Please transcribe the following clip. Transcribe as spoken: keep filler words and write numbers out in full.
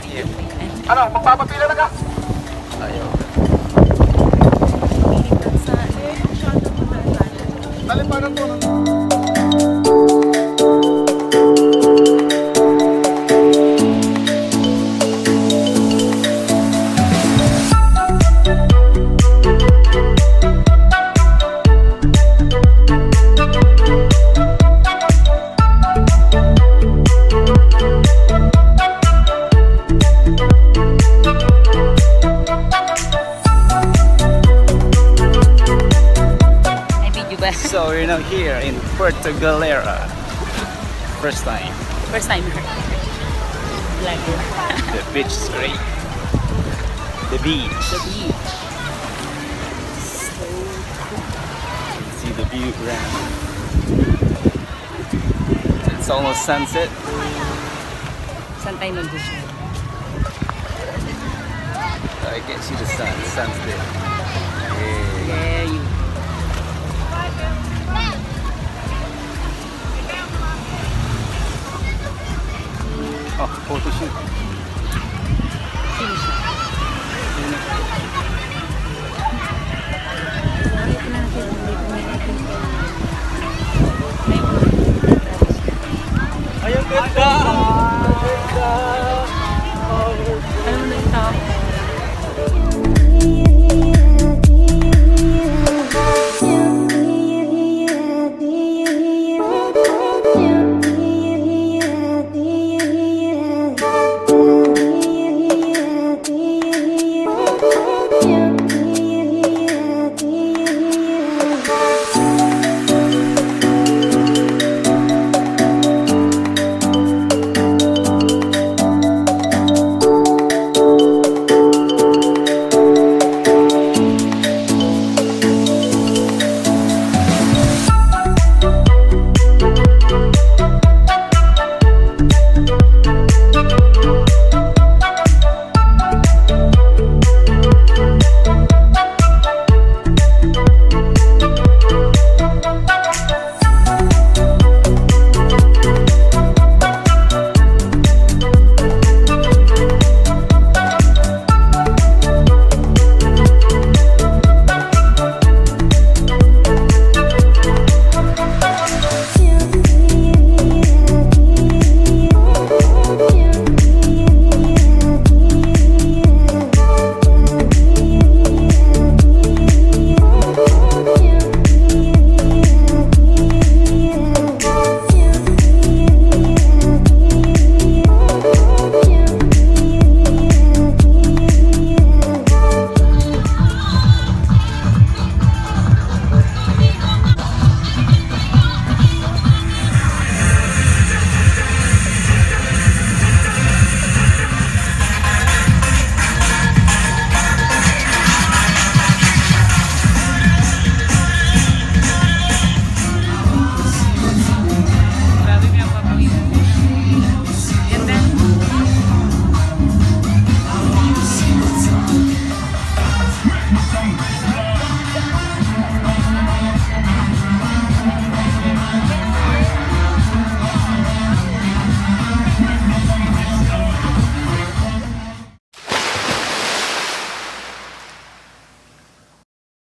here. Ano, magpapapila na ka? Ayaw. Alin pa na po? So we're now here in Puerto Galera. First time. First time here. Like The beach is great. The beach. the beach. So See the view around. It's almost sunset. saan tayo mag-beach? I can see the sun. The sun's there. Yeah. There you Oh, photo shoot. finish. Ay, ang ganda!